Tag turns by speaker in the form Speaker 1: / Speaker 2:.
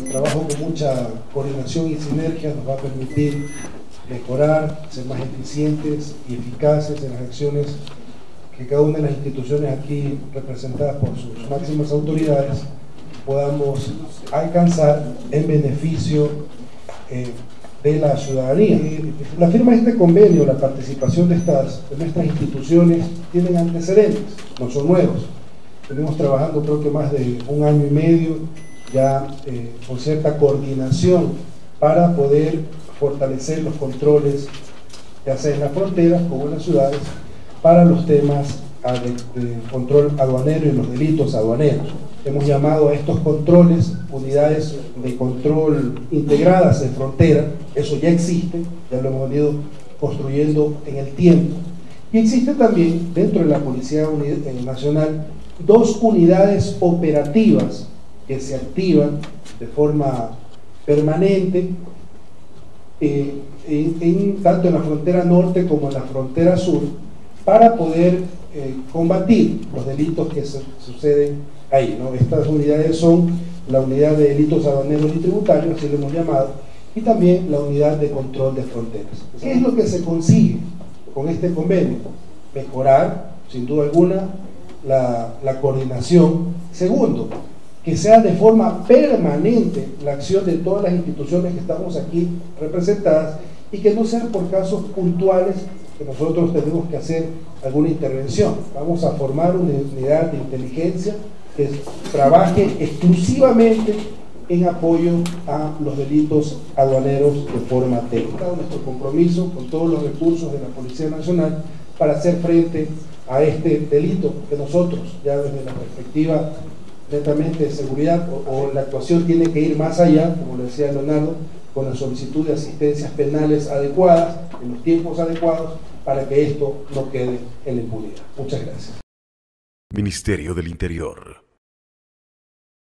Speaker 1: trabajo con mucha coordinación y sinergia nos va a permitir mejorar, ser más eficientes y eficaces en las acciones que cada una de las instituciones aquí representadas por sus máximas autoridades podamos alcanzar en beneficio de la ciudadanía. La firma de este convenio, la participación de nuestras instituciones tienen antecedentes, no son nuevos. Venimos trabajando creo que más de un año y medio ya con cierta coordinación para poder fortalecer los controles, ya sea en las fronteras como en las ciudades, para los temas de control aduanero y los delitos aduaneros. Hemos llamado a estos controles unidades de control integradas en frontera. Eso ya existe, ya lo hemos venido construyendo en el tiempo. Y existe también dentro de la Policía Nacional 2 unidades operativas que se activan de forma permanente tanto en la frontera norte como en la frontera sur para poder combatir los delitos que suceden ahí, ¿no? Estas unidades son la unidad de delitos aduaneros y tributarios, así lo hemos llamado, y también la unidad de control de fronteras. ¿Qué es lo que se consigue con este convenio? Mejorar, sin duda alguna, la coordinación. Segundo, que sea de forma permanente la acción de todas las instituciones que estamos aquí representadas y que no sean por casos puntuales que nosotros tenemos que hacer alguna intervención. Vamos a formar una unidad de inteligencia que trabaje exclusivamente en apoyo a los delitos aduaneros de forma técnica. Nuestro compromiso con todos los recursos de la Policía Nacional para hacer frente a este delito que nosotros, ya desde la perspectiva netamente de seguridad o la actuación tiene que ir más allá, como le decía Leonardo, con la solicitud de asistencias penales adecuadas, en los tiempos adecuados, para que esto no quede en la impunidad. Muchas gracias.
Speaker 2: Ministerio del Interior.